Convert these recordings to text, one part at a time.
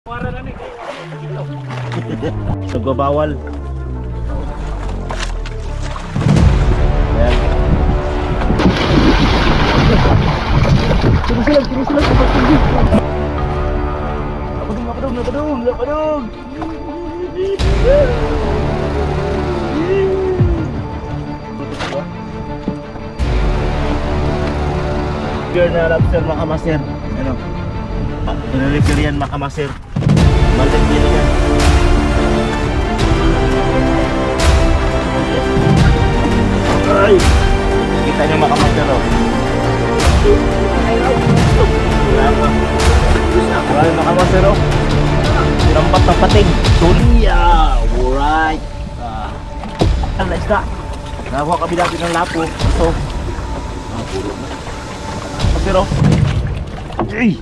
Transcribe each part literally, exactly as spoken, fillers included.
Nagbabawal. Ayan. Terus lang, terus lang. Napadung, napadung, napadung, napadung. Repair na lobster mga master. Ano? Repair yan mga master. Balik din yan. Ay! Kita nyo mga master oh. Maraming mga master oh. Sinampat ng pating. Tulia! Alright! Ah, ang isda. Nakuha kami dati ng lapo. So, ah, pulog na. Master oh. Ay!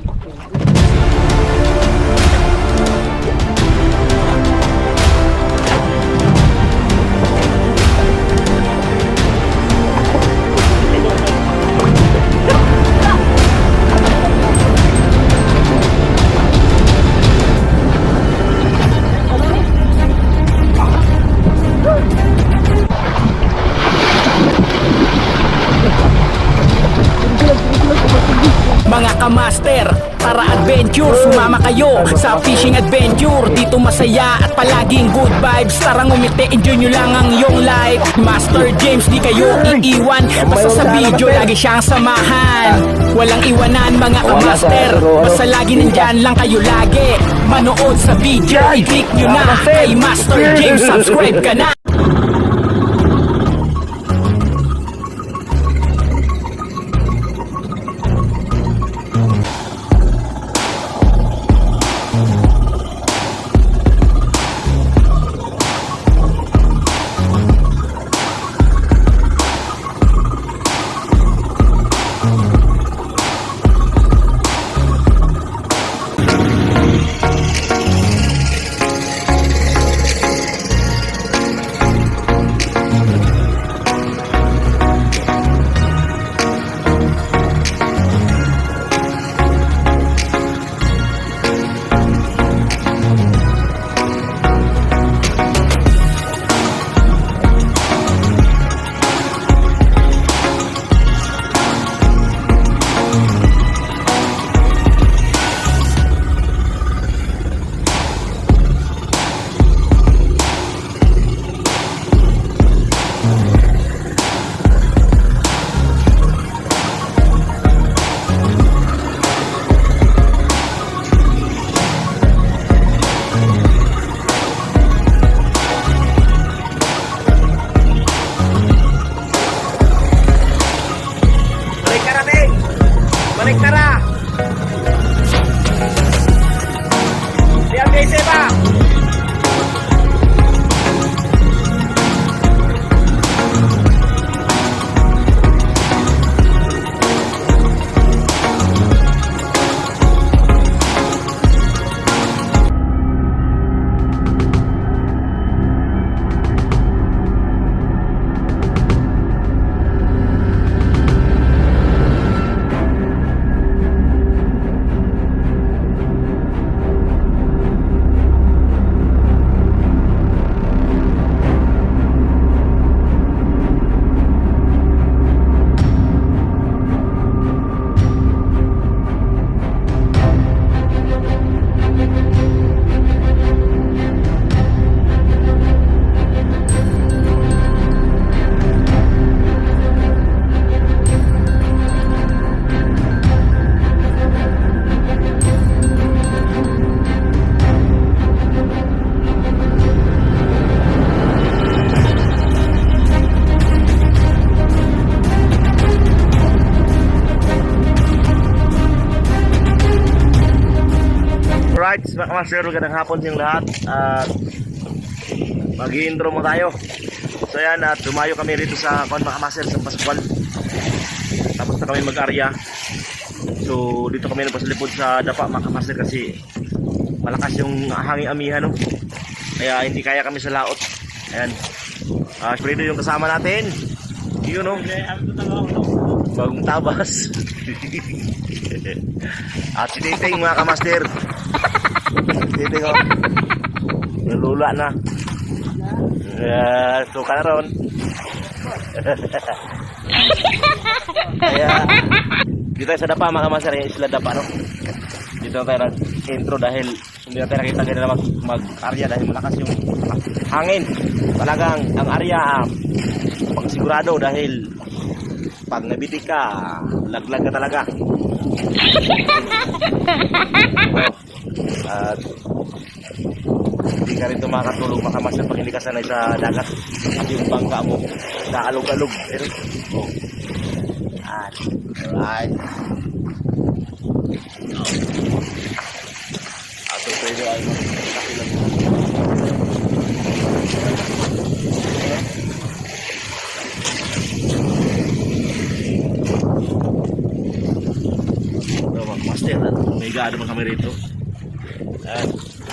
Mga kamaster, tara adventure, sumama kayo sa fishing adventure. Dito masaya at palaging good vibes. Tara ngumiti, enjoy nyo lang ang iyong life. Master James, di kayo iiwan. Basta sa video, lagi siyang samahan. Walang iwanan mga kamaster. Basta lagi nandyan lang kayo lagi. Manood sa video, i-click nyo na kay Master James, subscribe ka na. Balik tara! Lihat D C ba? Alright, mga kamaster, magandang hapon sa inyong lahat. At mag-i-intro mo tayo. So yan, at tumayo kami rito sa mga kamaster sa Pascual. Tapos na kami mag-arya. So dito kami napasalipod sa dapa mga kamaster kasi malakas yung hangin amihan no? Kaya hindi kaya kami sa laot. Ayan, uh, spredo yung kasama natin. Yun no, bagong tabas. At si Titing mga kamaster. Titing oh. Nalula na. Ya, suka na ron. Kaya dito tayo sa Dapa mga kamaster, yung isla Dapa no. Dito tayo nag-intro dahil hindi natin nakita ganyan mag mag-area dahil malakas yung hangin. Talagang ang area pagsigurado dahil pag nabitik ka, laglag ka talaga. At hindi ka rin makakatulog makamaster pag hindi ka sanay sa dagat. Yung bangka mo naalog-alog. Oh. Alright. Ato pwede ay makakilang. Ito mga master, may gaano mga kami rito. Ayan.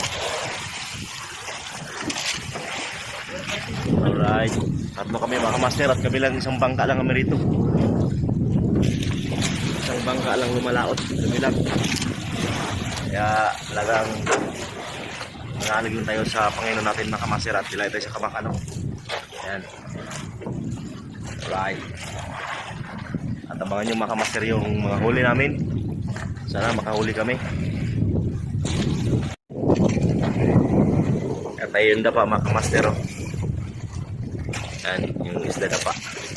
Alright. Tatlo kami mga master at kabilang isang bangka lang kami rito. Isang bangka lang lumalaot kabilang. Kaya talagang nangalig lang tayo sa Panginoon natin mga master at dilay tayo sa Kabakano. Ayan. Alright. At abangan nyo mga master yung mga huli namin. Sana makahuli kami. At ayun na pa mga master oh. Yan, yung isla na pa.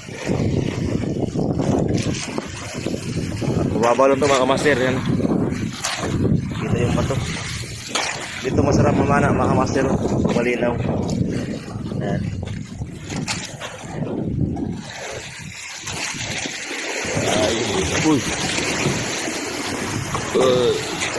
Bumaba lang ito mga master. Yan. Kita yung pato. Dito masarap mamana mga master. Malinaw. Yan. Ay, uy. Uh.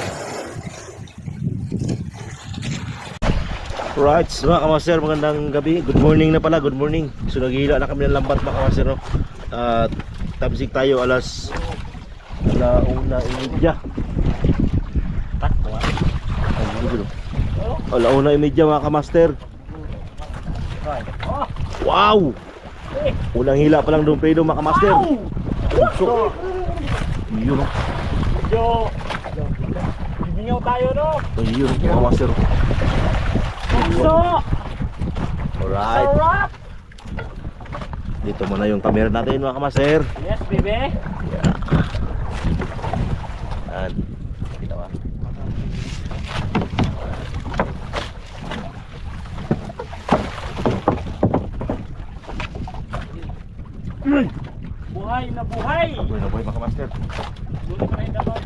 Right, mga kamaster, magandang gabi. Good morning na pala, good morning. So naghihila na kami ng lambat mga kamaster no? At tabsik tayo alas alauna imedya. Alauna imedya mga kamaster. Wow! Unang hila pa lang doon pedo mga kamaster. So, yun Yo, Binyaw tayo no. yun mga kamaster. So, Alright. sarap. Dito muna yung camera natin mga kamaster. Yes, baby. Yeah. Yan. Kita ba? Buhay na buhay. Buhay na buhay mga kamaster. Buhay pa rin dapat.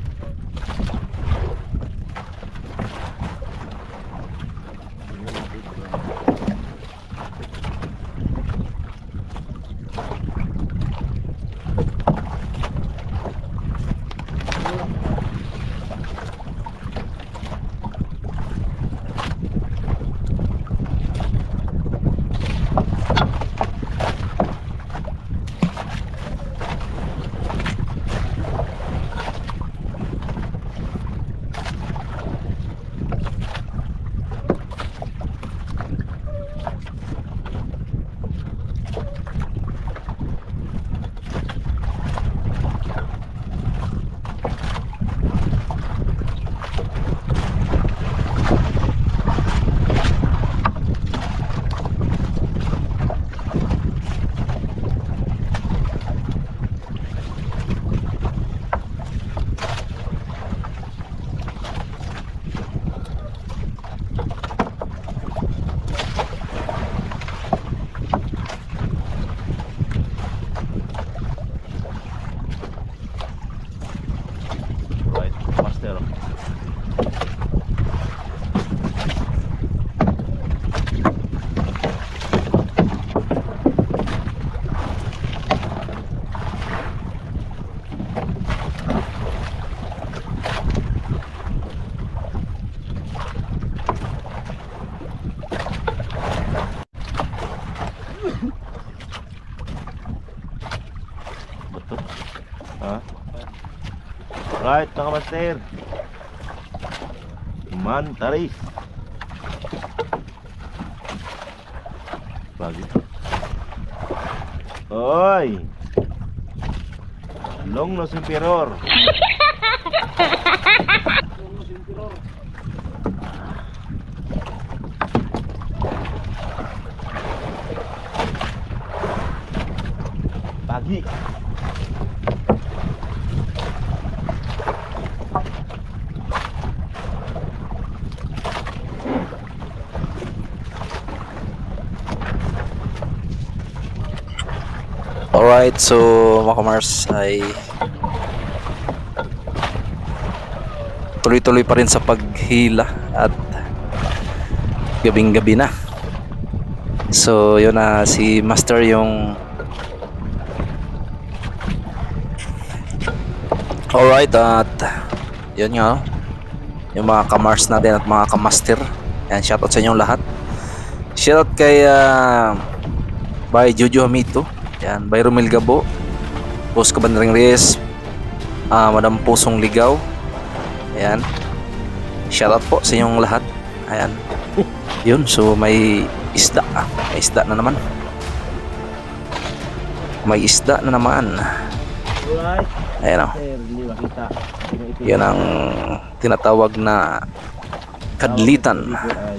Ha? Right, mga master. Mantaris. Bagi. Oy. Long no superior. lagi. Alright, so mga kamars ay tuloy-tuloy pa rin sa paghila at gabing-gabi na. So yun na, si Master yung alright, at yun nga, yung mga kamars natin at mga kamaster. Yan, shoutout sa inyong lahat. Shoutout kay uh, by Jojo Hamito. Yan, by Romel Gabo, Boss Kabandring Reyes, uh, Madam Pusong Ligaw. Ayan, shoutout po sa inyong lahat. Ayan, yun, so may isda, ah, may isda na naman. May isda na naman. Alright. Ayan o, Sir, hindi makita. yan ang tinatawag na kadlitan.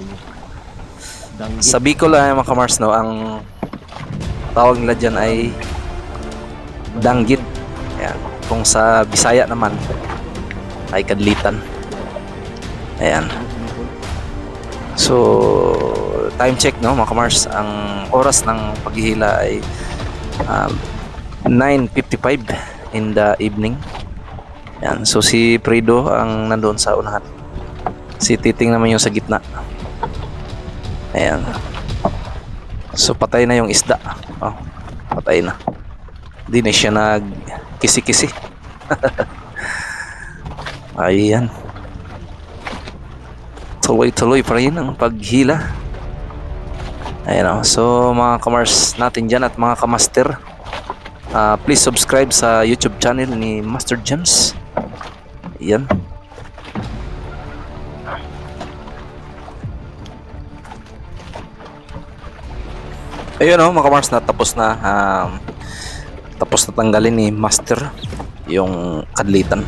Sa Bicol ay mga kamars, no, ang tawag nila dyan ay danggit. Ayan. Kung sa Bisaya naman ay kadlitan. Ayan. So time check, no mga kamars, ang oras ng paghihila ay um, nine fifty-five in the evening. Ayan. So si Fredo ang nandoon sa unahan, si Titing naman yung sa gitna. Ayan. So patay na yung isda. Oh, patay na. Hindi na siya nag-kisi-kisi. Ayan. Tuloy-tuloy pa rin ang paghila. Ayan o. So mga kamars natin dyan at mga kamaster, uh, please subscribe sa YouTube channel ni Master James. Ayan. Ayun o mga kamars, na tapos na um, tapos na tanggalin ni Master yung kadlitan.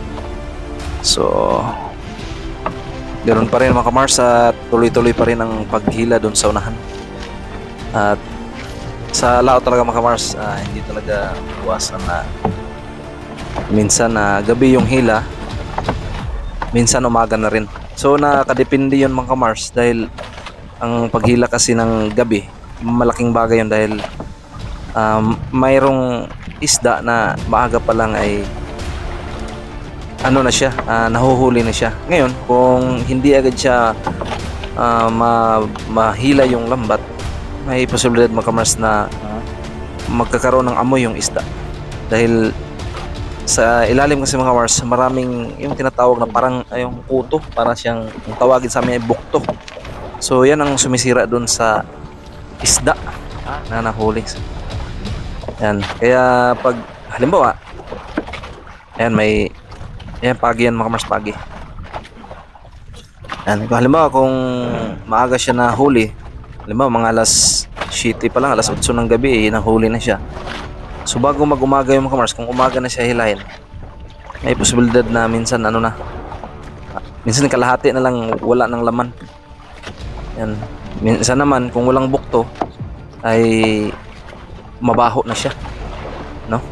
So ganoon pa rin mga kamars, at tuloy-tuloy pa rin ang paghila doon sa unahan. At sa laot talaga mga kamars, uh, hindi talaga iwasan na minsan na uh, gabi yung hila, minsan umaga na rin. So nakadepende yun mga kamars, dahil ang paghila kasi ng gabi malaking bagay yun, dahil um, mayroong isda na maaga pa lang ay ano na siya, uh, nahuhuli na siya. Ngayon kung hindi agad siya uh, ma mahila yung lambat, may posibilidad mga kamars na magkakaroon ng amoy yung isda, dahil sa ilalim kasi mga kamars maraming yung tinatawag na parang uh, yung kuto, para siyang yung tawagin sa amin ay bukto. So yan ang sumisira dun sa isda na nahuli. Yan. Kaya pag halimbawa, ayan, may ayan, pagi yan mga kamars, pagi. Yan. Halimbawa kung maaga siya nahuli, halimbawa mga alas siyete pa lang, alas otso ng gabi, eh, nahuli na siya. So bago mag-umaga yung mga kamars, kung umaga na siya hilahin, may posibilidad na minsan ano na, minsan kalahati na lang, wala ng laman. Yan. Minsan naman kung walang bukto ay mabaho na siya, no?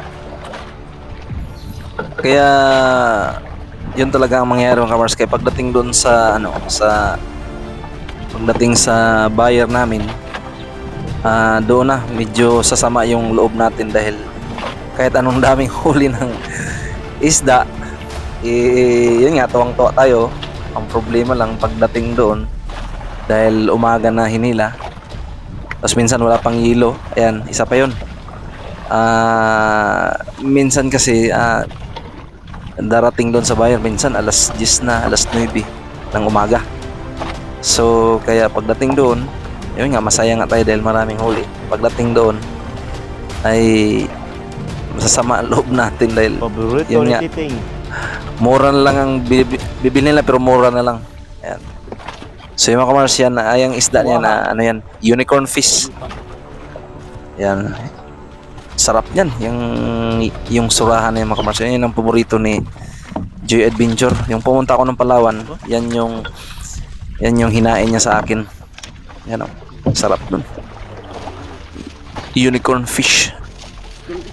Kaya yun talaga ang mangyayari mga kamars. Kaya pagdating doon sa ano, sa pagdating sa buyer namin, uh, doon na medyo sasama yung loob natin, dahil kahit anong daming huli ng isda, eh, yun nga, tuwang-tuwa tayo. Ang problema lang pagdating doon, dahil umaga na hinila, tapos minsan wala pang hilo. Ayan, isa pa yun. Uh, minsan kasi uh, darating doon sa buyer, minsan alas diyes na, alas nuwebe ng umaga. So kaya pagdating doon, yun nga, masaya nga tayo dahil maraming huli. Pagdating doon ay masasama ang loob natin, dahil Paborito yun ni nga, Titing. mura na lang ang bibili nila, pero mura na lang. Ayan. So yung mga kamars, yan, ay ang isda niya na ano yan, unicorn fish. Yan. Sarap yan, yung yung surahan na yung mga kamars. Yan ang paborito ni Joy Adventure. Yung pumunta ako ng Palawan, yan yung yan yung hinain niya sa akin. Yan o, sarap dun. Unicorn fish.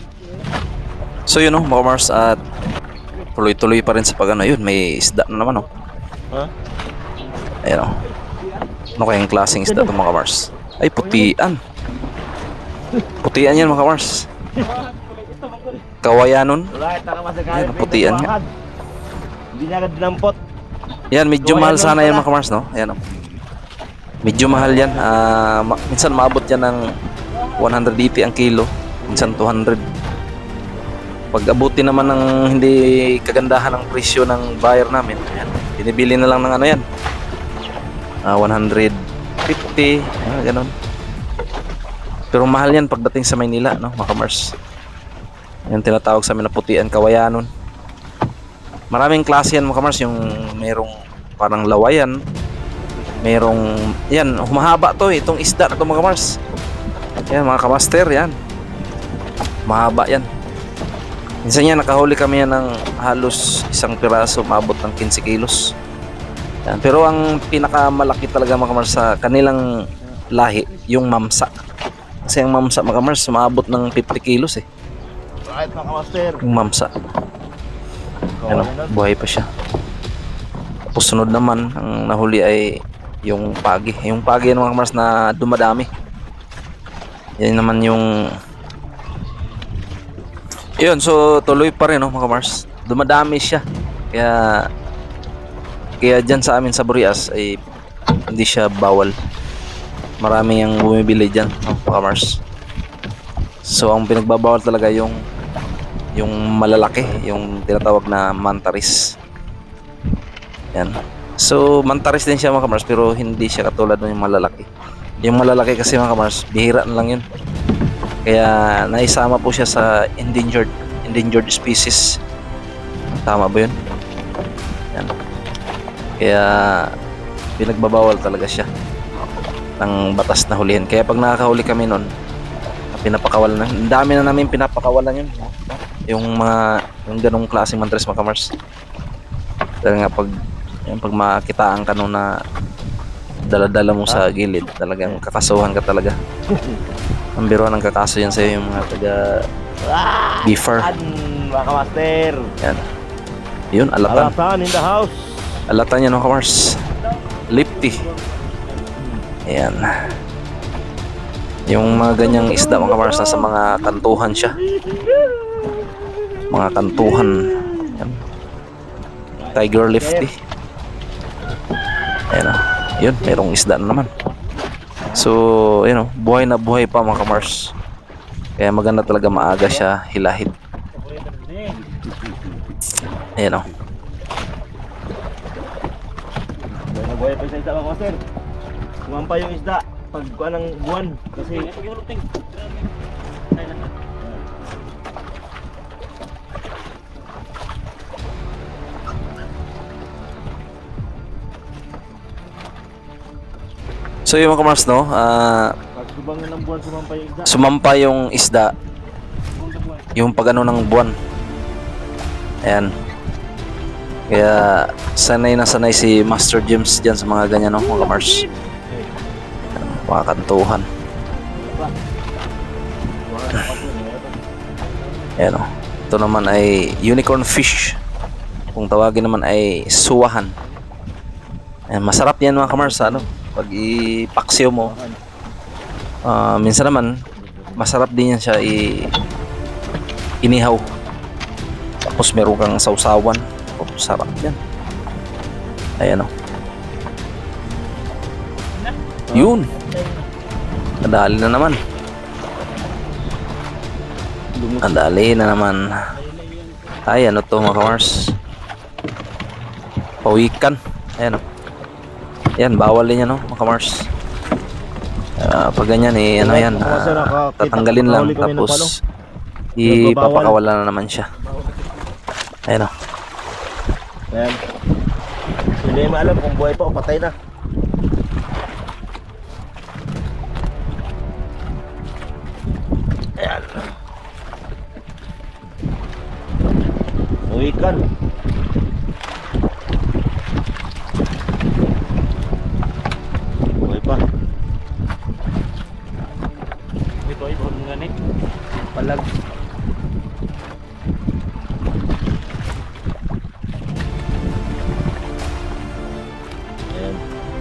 So yun oh, mga Mars, at tuloy-tuloy pa rin sa pag ano, yun, may isda na naman oh. Ha? Ayan oh. Ano kayang klaseng isda to mga Mars? Ay, putian. Putian yan mga Mars. Kawayanon. Alright, nakamaster ka. Ayan, putian nga. Hindi niya agad dinampot. Yan, medyo mahal sana yan mga Mars, no? Ayan oh. Medyo mahal yan. Ah, ma- minsan maabot yan ng one eighty ang kilo. Minsan two hundred. Pag abuti naman ng hindi kagandahan ng presyo ng buyer namin, ayan, binibili na lang ng ano yan. Ah, one fifty, ah, ganun. Pero mahal yan pagdating sa Maynila, no, mga Mars. Yung tinatawag sa amin na putian, kawayanon. Maraming klase yan mga Mars, yung merong parang lawayan, merong, yan, humahaba to eh, itong isda na to mga Mars. Yan mga kamaster, yan. Mahaba yan. Minsan yan, nakahuli kami yan ng halos isang piraso, maabot ng fifteen kilos. Yan. Pero ang pinakamalaki talaga mga Mars sa kanilang lahi, yung mamsa. Kasi ang mamsa mga Mars, maabot ng fifty kilos eh. Alright, nakamaster. Yung mamsa. Ano, buhay pa siya. Tapos sunod naman, ang nahuli ay yung pagi. Yung pagi ng mga Mars na dumadami. Yan naman yung... Yun, so tuloy pa rin no, mga Mars. Dumadami siya. Kaya... Kaya dyan sa amin sa Burias ay hindi siya bawal. Marami yung bumibili dyan, no, mga Mars. So ang pinagbabawal talaga yung yung malalaki, yung tinatawag na mantaris. Yan. So mantaris din siya mga Mars, pero hindi siya katulad ng yung malalaki. Yung malalaki kasi mga Mars, bihira na lang yun. Kaya naisama po siya sa endangered endangered species. Tama ba yun? Yan. Kaya pinagbabawal talaga siya ng batas na hulihin. Kaya pag nakakahuli kami nun, pinapakawalan na. Ang dami na namin pinapakawalan yun. Yung mga yung ganong klaseng mantaris mga Mars. Dahil nga pag yung pag makitaan ka nun na dala-dala mo sa gilid, talagang kakasuhan ka talaga. Ang biruan ng kakaso yan sa'yo, yung mga taga beefer. Nakamaster. Yan. Yun, alatan. Alatan in the house. Alatan yan mga Mars. Lifty. Ayan. Yung mga ganyang isda mga Mars, nasa mga kantuhan siya. Mga kantuhan. Yan. Tiger lifty. Ayan o. Yun, merong isda na naman. So, you know, buhay na buhay pa mga Mars. Kaya maganda talaga maaga siya hilahid. Ayan o. Buhay pa sa isda mga master. Sumampa yung isda pag kuha ng buwan. Kasi So yung mga Mars, no, uh, pag subang na ng buwan, sumampa yung isda. sumampa yung isda, yung pagano ng buwan. Ayan. Kaya sanay na sanay si Master James dyan sa mga ganyan, no, mga Mars. Mga kantuhan. Ayan o. Ito naman ay unicorn fish. Kung tawagin naman ay suwahan. Ayan, masarap yan mga Mars, ano, pag ipaksiw mo. Uh, minsan naman masarap din yan siya i inihaw. Tapos meron kang sausawan. Oh, sarap yan. Ayan o. Yun. Nadali na naman. Nadali na naman. Ay, ano to mga Mars? Pawikan. Ayan o. Yan, bawal din yan, no, mga Mars. Uh, pag ganyan, eh, ano yan, uh, tatanggalin lang, tapos ipapakawalan na naman siya. Ayan o. Ayan. Hindi mo alam kung buhay pa o patay na. Ayan. Uwikan. Buhay pa. Ito ay buhon nga ni. Palag. Ayan.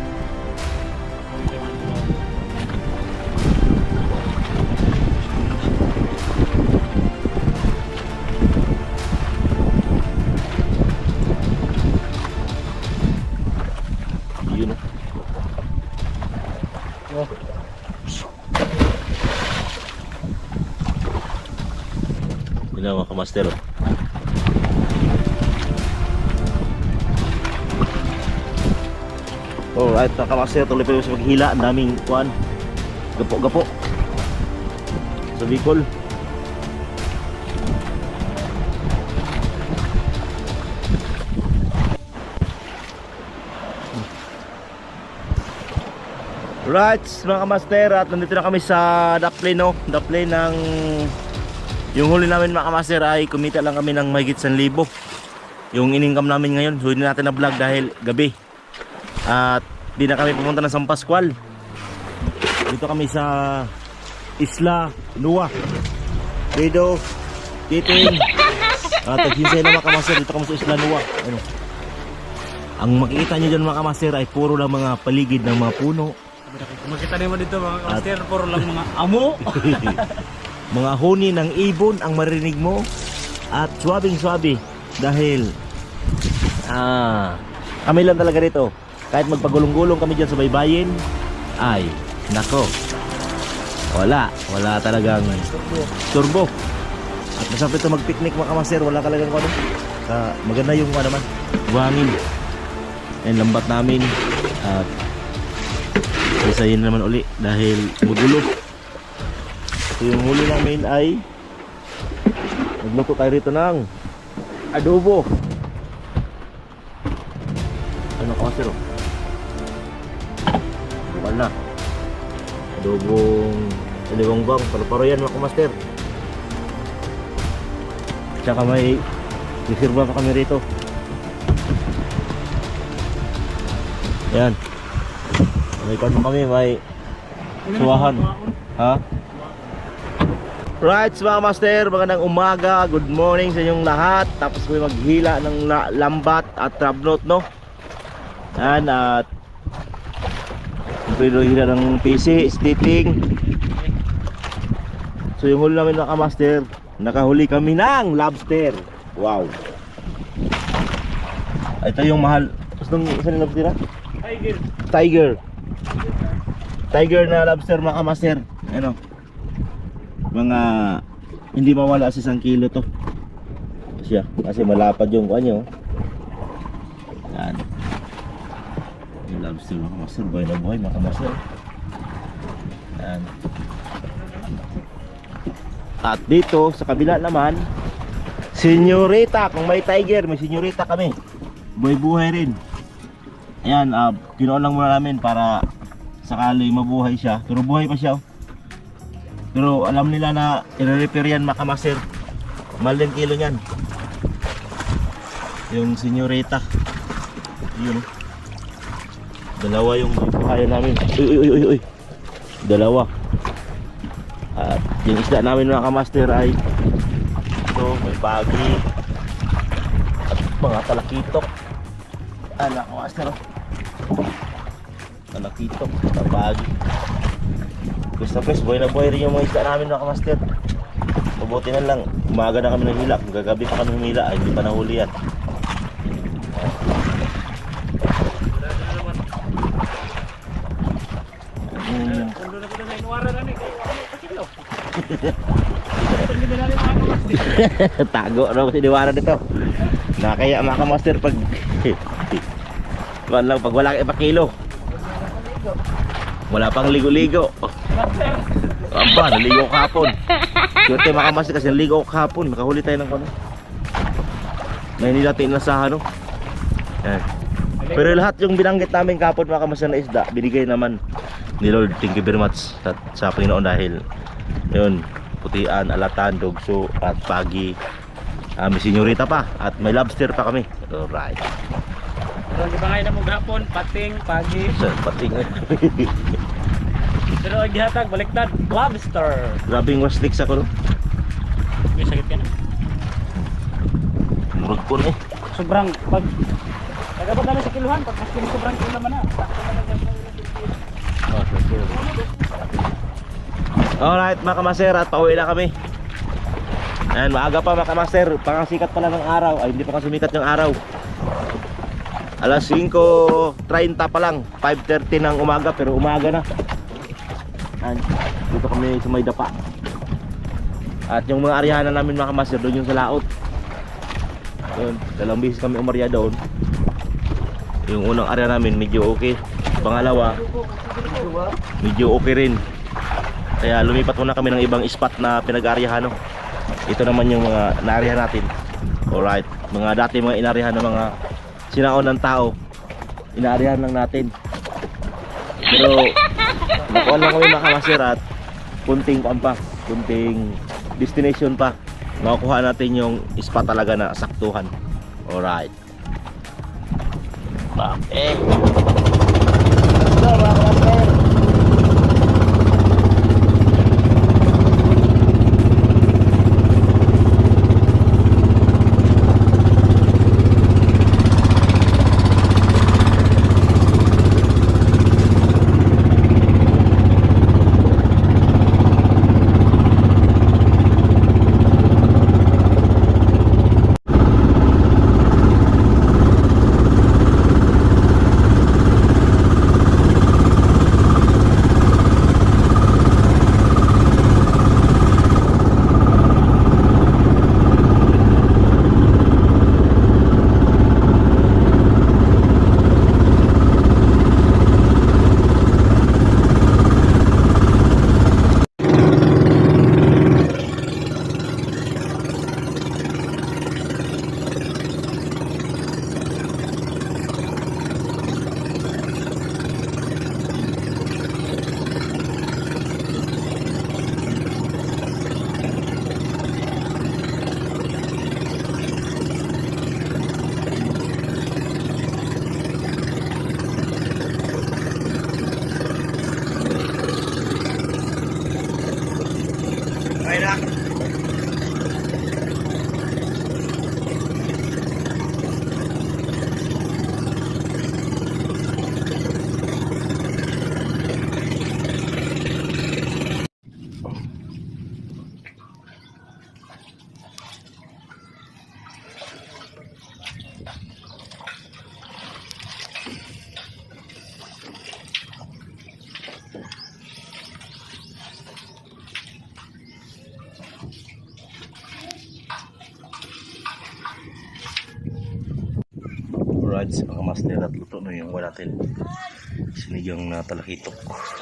Yun. Oh. Yun na mga kamaster. Oh. Alright, mga kamaster, tuloy pa yung sa maghila. Ang daming kuhan. Gapo-gapo sa Bicol. Right, mga kamaster, at nandito na kami sa Daplane, no? Daplane ng yung huli namin mga kamaster ay kumita lang kami ng mahigit isang libo. Yung in-income namin ngayon, so hindi natin na vlog dahil gabi. At di na kami pumunta ng San Pascual. Dito kami sa Isla Nua. Dito, Titing. At nagsisay na mga kamaster, dito kami sa Isla Nua. Ano? Ang makikita nyo dyan mga kamaster ay puro lang mga paligid ng mga puno. Makita naman dito mga kamaster, puro lang mga amo. Mga huni ng ibon ang marinig mo. At swabing-swabi. Dahil ah, kami lang talaga dito. Kahit magpagulong-gulong kami dyan sa baybayin, ay nako, wala, wala talagang turbo. At masarap ito mag-picnic mga kamaster. Wala talagang ano, uh, maganda yung ano naman, buhangin. And lambat namin. At isayin naman uli dahil magulo. So yung huli namin ay nagluto tayo rito ng adobo. Ano kamaster? Bukan na adobong aliwangbang, paro-paro yan mga kamaster. Tsaka may reserva pa kami rito. Yan, may kano kami, may suwahan. Ha? Right mga master, magandang umaga, good morning sa inyong lahat. Tapos may maghila ng lambat at trabnot, no? Yan, at pero hila ng P C, stiting. So yung huli namin mga master, nakahuli kami ng lobster. Wow. Ito yung mahal. Gusto nung isa ng lobster ha? Tiger. Tiger. Tiger na lobster mga master. Ano? Mga hindi mawala sa isang kilo to. Siya, kasi malapad yung kuha nyo. Yan. Yung lobster mga master, buhay na buhay mga master. Yan. At dito sa kabila naman, senyorita. Kung may tiger, may senyorita kami. Buhay buhay rin. Ayan, uh, kinuha lang muna namin para sakali mabuhay siya. Pero buhay pa siya oh. Pero alam nila na i-repair yan mga kamaster. Mahal din kilo nyan. Yung senyorita. Yun. Dalawa yung buhayan namin. Uy uy uy uy. Dalawa. At yung isda namin mga kamaster ay ito, may bagi at mga talakitok. Anak kamaster. Talakitok, bagi. Basta pres, buhay na buhay rin yung mga isda namin mga kamaster. Mabuti na lang, umaga na kami ng hila. Kung gagabi pa kami humila, ay hindi pa nahuli yan. Hmm. Tago raw si Diwara dito. Nakaya mga kamaster pag wala lang, pag wala kayo pa kilo. Wala pang ligo-ligo. Aba, naligo ko kahapon. Swerte mga kamaster kasi naligo ko kahapon. Nakahuli tayo ng ano, na hindi natin inasahan, no? Yan. Pero lahat yung binanggit namin kahapon mga kamaster na isda, binigay naman ni Lord. Thank you very much sa, sa Panginoon dahil yun, putian, alatan, dogso at pagi. Uh, may senyorita pa at may lobster pa kami. Alright. Pero di ba ngayon na mo gapon, pating, pagi. So, pating. Pero ang gihatag, baliktad, lobster. Grabing wasliks ako, no? May sakit ka na. Murag po na eh. Sobrang, pag, pag Dapat namin sa kiluhan. Pag mas sobrang kilo naman na. Alright mga kamaster, at pauwi na kami. Ayan, maaga pa mga kamaster. Pangasikat pala ng araw. Ay, hindi pa kasi sumikat yung araw. Alas singko treinta pa lang, five thirty ng umaga, pero umaga na. Ayan, dito kami sa may dapa. At yung mga aryahan namin mga kamaster, doon yung sa laot. Doon, dalawang beses kami umarya doon. Yung unang area namin medyo okay. Pangalawa, medyo okay rin. Kaya lumipat muna kami ng ibang spot na pinag-aryahan, no? Ito naman yung mga naaryahan natin. Alright, mga dati mga inaryahan ng mga sinaon ng tao, inaaryahan lang natin. Pero nakuha lang kami mga kamaster at kunting pa, kunting destination pa. Makukuha natin yung spot talaga na saktuhan. Alright. Okay. Let's go mga kamaster. Alright, mga master, at luto na yung wala natin sinigang na talakitok.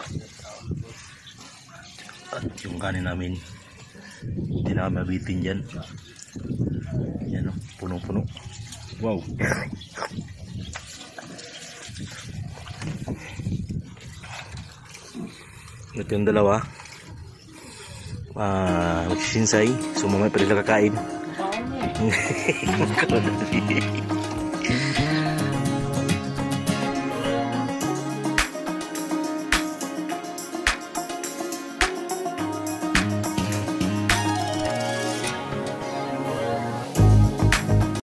At yung kanin namin hindi na mabitin dyan. Yan o, punong-puno. Wow. Ito yung dalawa. Ah, uh, magsisinsay. So mamaya pa rin kakain.